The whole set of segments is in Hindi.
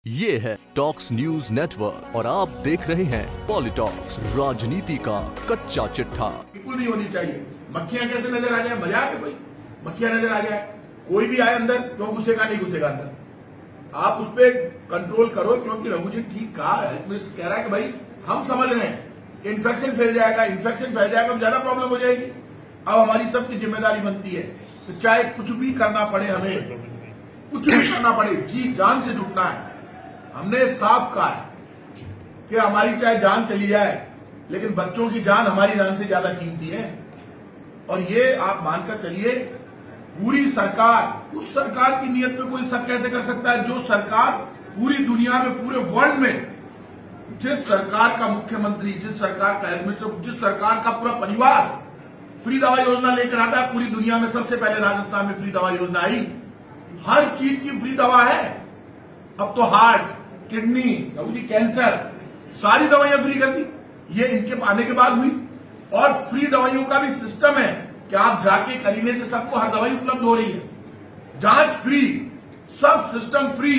ये है टॉक्स न्यूज नेटवर्क और आप देख रहे हैं पॉलिटॉक्स, राजनीति का कच्चा चिट्ठा। बिल्कुल नहीं होनी चाहिए। मक्खियां कैसे नजर आ जाए, मजाक है भाई। मक्खियां नजर आ जाए, कोई भी आए अंदर, क्यों घुसेगा, नहीं घुसेगा अंदर। आप उस पर कंट्रोल करो, क्योंकि रघु जी ठीक कहा, हेल्थ मिनिस्टर कह रहा है कि भाई हम समझ रहे हैं कि इन्फेक्शन फैल जाएगा तो ज्यादा प्रॉब्लम हो जाएगी। अब हमारी सबकी जिम्मेदारी बनती है, तो चाहे कुछ भी करना पड़े, हमें कुछ भी करना पड़े, जी जान से जुटना है। हमने साफ कहा है कि हमारी चाहे जान चली जाए, लेकिन बच्चों की जान हमारी जान से ज्यादा कीमती है। और ये आप मानकर चलिए, पूरी सरकार, उस सरकार की नीयत पे कोई शक कैसे कर सकता है जो सरकार पूरी दुनिया में, पूरे वर्ल्ड में, जिस सरकार का मुख्यमंत्री, जिस सरकार का हेल्थ मिनिस्टर, जिस सरकार का पूरा परिवार फ्री दवा योजना लेकर आता है, पूरी दुनिया में सबसे पहले राजस्थान में फ्री दवा योजना आई। हर चीज की फ्री दवा है। अब तो हार्ट, किडनी, कैंसर, सारी दवाइयां फ्री कर दी। ये इनके आने के बाद हुई। और फ्री दवाइयों का भी सिस्टम है कि आप जाके करीने से सबको हर दवाई उपलब्ध हो रही है। जांच फ्री, सब सिस्टम फ्री।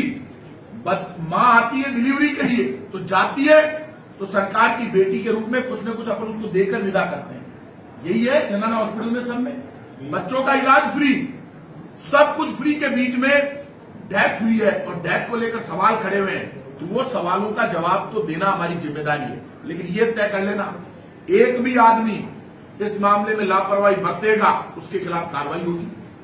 मां आती है डिलीवरी के लिए, तो जाती है तो सरकार की बेटी के रूप में कुछ न कुछ अपन उसको देकर विदा करते हैं। यही है जनना हॉस्पिटल में, सब में बच्चों का इलाज फ्री, सब कुछ फ्री के बीच में डेथ हुई है और डेथ को लेकर सवाल खड़े हुए हैं, तो वो सवालों का जवाब तो देना हमारी जिम्मेदारी है। लेकिन ये तय कर लेना, एक भी आदमी इस मामले में लापरवाही बरतेगा, उसके खिलाफ कार्रवाई होगी।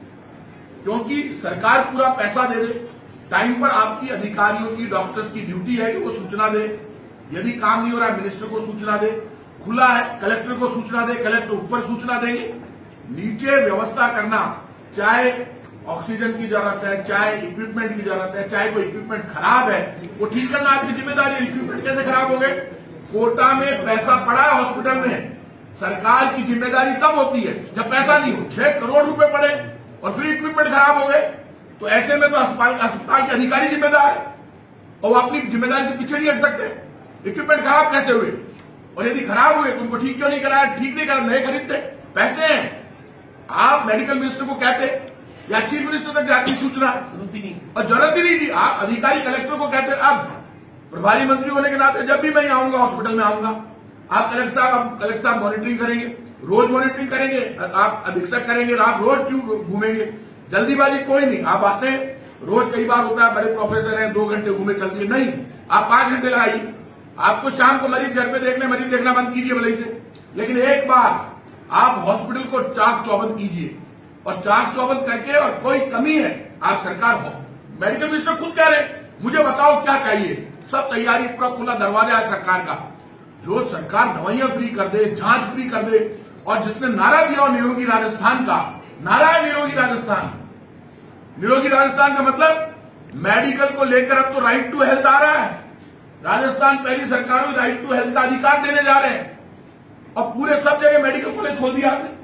क्योंकि सरकार पूरा पैसा दे दे, टाइम पर आपकी अधिकारियों की, डॉक्टर्स की ड्यूटी है कि वो सूचना दे। यदि काम नहीं हो रहा है, मिनिस्टर को सूचना दे। खुला है, कलेक्टर को सूचना दे, कलेक्टर ऊपर सूचना देंगे। नीचे व्यवस्था करना, चाहे ऑक्सीजन की जरूरत है, चाहे इक्विपमेंट की जरूरत है, चाहे कोई इक्विपमेंट खराब है, वो ठीक करना आपकी जिम्मेदारी है। इक्विपमेंट कैसे खराब हो गए? कोटा में पैसा पड़ा है हॉस्पिटल में, सरकार की जिम्मेदारी तब होती है जब पैसा नहीं हो। 6 करोड़ रुपए पड़े और फिर इक्विपमेंट खराब हो गए, तो ऐसे में तो अस्पताल के अधिकारी जिम्मेदार है और वो अपनी जिम्मेदारी से पीछे नहीं हट सकते। इक्विपमेंट खराब कैसे हुए, और यदि खराब हुए तो उनको ठीक क्यों नहीं कराया? ठीक नहीं करा, नए खरीदते, पैसे हैं। आप मेडिकल मिनिस्टर को कहते या चीफ मिनिस्टर तक जाती सूचना, और जरूरत ही नहीं थी। आप अधिकारी कलेक्टर को कहते। अब प्रभारी मंत्री होने के नाते जब भी मैं आऊंगा हॉस्पिटल में आऊंगा, आप कलेक्टर साहब मॉनिटरिंग करेंगे, रोज मॉनिटरिंग करेंगे, आप अधीक्षक करेंगे, आप रोज क्यों घूमेंगे? जल्दीबाजी कोई नहीं। आप आते हैं, रोज कई बार होता है, बड़े प्रोफेसर हैं, 2 घंटे घूमे चल दिए, नहीं, आप 5 घंटे लगाइए। आपको शाम को मरीज घर पे देखने, मरीज देखना बंद कीजिए भले से, लेकिन एक बार आप हॉस्पिटल को चाक चौबंद कीजिए, और चाक चौबंद करके, और कोई कमी है, आप सरकार हो, मेडिकल मिनिस्टर खुद कह रहे हैं मुझे बताओ क्या चाहिए, सब तैयारी, पूरा खुला दरवाजा है सरकार का। जो सरकार दवाइयां फ्री कर दे, जांच फ्री कर दे, और जिसने नारा दिया और निरोगी राजस्थान का नारा है, निरोगी राजस्थान। निरोगी राजस्थान का मतलब मेडिकल को लेकर अब तो राइट टू हेल्थ आ रहा है। राजस्थान पहली सरकार में राइट टू हेल्थ का अधिकार देने जा रहे हैं, और पूरे सब जगह मेडिकल कॉलेज खोल दिया आपने।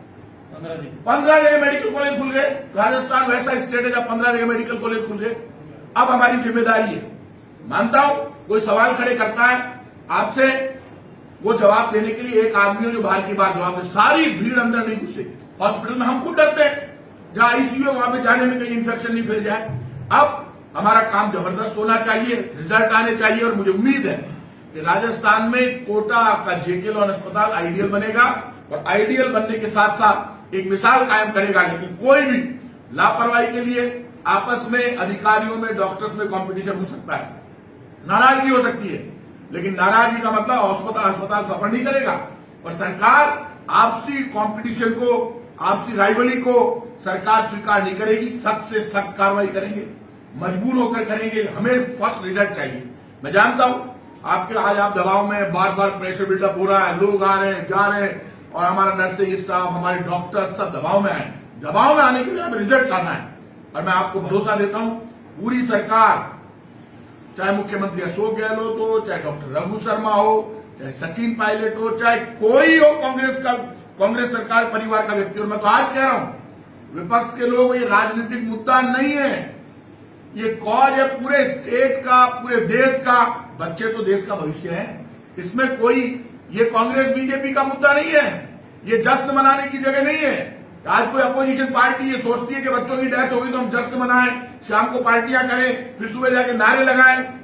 15 जगह मेडिकल कॉलेज खुल गए। राजस्थान वैसा स्टेट है जब 15 जगह मेडिकल कॉलेज खुल गए। अब हमारी जिम्मेदारी है, मानता हूं कोई सवाल खड़े करता है आपसे, वो जवाब देने के लिए एक आदमी हो जो बाहर की बात जवाब दे। सारी भीड़ अंदर नहीं घुसे। हॉस्पिटल में हम खुद डरते हैं, जहां आईसीयू है वहां पे जाने में कहीं इंफेक्शन नहीं फैल जाए। अब हमारा काम जबरदस्त होना चाहिए, रिजल्ट आने चाहिए, और मुझे उम्मीद है कि राजस्थान में कोटा का जेके लॉन अस्पताल आइडियल बनेगा, और आइडियल बनने के साथ साथ एक मिसाल कायम करेगा। लेकिन कोई भी लापरवाही के लिए आपस में, अधिकारियों में, डॉक्टर्स में कंपटीशन हो सकता है, नाराजगी हो सकती है, लेकिन नाराजगी का मतलब अस्पताल सफर नहीं करेगा। और सरकार आपसी कंपटीशन को, आपसी राइवली को सरकार स्वीकार नहीं करेगी। सख्त से सख्त कार्रवाई करेंगे, मजबूर होकर करेंगे। हमें फर्स्ट रिजल्ट चाहिए। मैं जानता हूं आपके आज आप दबाव में, बार बार प्रेशर बिल्डअप हो रहा है, लोग आ रहे हैं, जा रहे हैं, और हमारा नर्सिंग स्टाफ, हमारे डॉक्टर सब दबाव में आए। दबाव में आने के लिए हमें रिजल्ट आना है, और मैं आपको भरोसा देता हूं पूरी सरकार, चाहे मुख्यमंत्री अशोक गहलोत हो, चाहे डॉक्टर रघु शर्मा हो, चाहे सचिन पायलट हो, चाहे कोई हो कांग्रेस सरकार परिवार का व्यक्ति। और मैं तो आज कह रहा हूं, विपक्ष के लोग, ये राजनीतिक मुद्दा नहीं है, ये कॉज है पूरे स्टेट का, पूरे देश का। बच्चे तो देश का भविष्य है, इसमें कोई ये कांग्रेस बीजेपी का मुद्दा नहीं है, ये जश्न मनाने की जगह नहीं है। आज कोई अपोजिशन पार्टी ये सोचती है कि बच्चों की डेथ होगी तो हम जश्न मनाएं, शाम को पार्टियां करें, फिर सुबह जाके नारे लगाएं।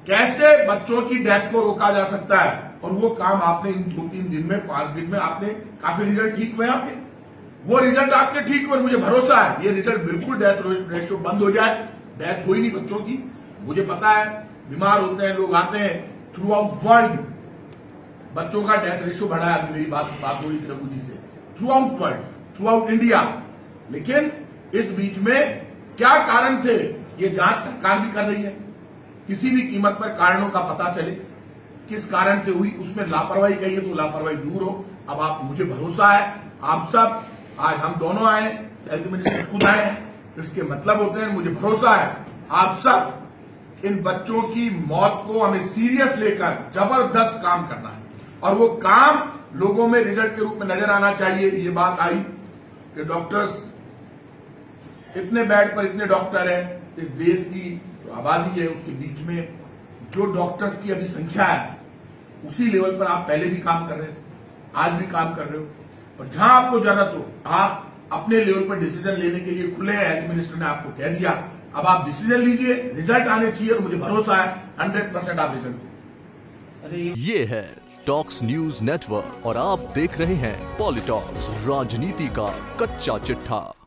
कैसे बच्चों की डेथ को रोका जा सकता है, और वो काम आपने इन 2-3 दिन में 5 दिन में आपने काफी रिजल्ट ठीक हुए आपके, वो रिजल्ट आपके ठीक हुए। मुझे भरोसा है ये रिजल्ट बिल्कुल डेथ रेशियो बंद हो जाए। डेथ हुई नहीं बच्चों की, मुझे पता है बीमार होते हैं लोग, आते हैं थ्रू आउट वर्ल्ड, बच्चों का डेथ रेशियो बढ़ा है। मेरी बात हुई रघु जी से, throughout world, throughout India. लेकिन इस बीच में क्या कारण थे, ये जांच सरकार भी कर रही है। किसी भी कीमत पर कारणों का पता चले, किस कारण से हुई, उसमें लापरवाही कही तो लापरवाही दूर हो। अब आप, मुझे भरोसा है आप सब, आज हम दोनों आए, हेल्थ मिनिस्टर खुद आए हैं, इसके मतलब होते हैं मुझे भरोसा है आप सब इन बच्चों की मौत को हमें सीरियस लेकर जबरदस्त काम करना है, और वो काम लोगों में रिजल्ट के रूप में नजर आना चाहिए। ये बात आई कि डॉक्टर्स, इतने बेड पर इतने डॉक्टर हैं, इस देश की जो आबादी है उसके बीच में जो डॉक्टर्स की अभी संख्या है उसी लेवल पर आप पहले भी काम कर रहे थे, आज भी काम कर रहे हो, और जहां आपको जरूरत हो आप अपने लेवल पर डिसीजन लेने के लिए खुले हैं। हेल्थ मिनिस्टर ने आपको कह दिया, अब आप डिसीजन लीजिए, रिजल्ट आने चाहिए, और मुझे भरोसा है 100% आप रिजल्ट देंगे। ये है टॉक्स न्यूज नेटवर्क और आप देख रहे हैं पॉलिटॉक्स, राजनीति का कच्चा चिट्ठा।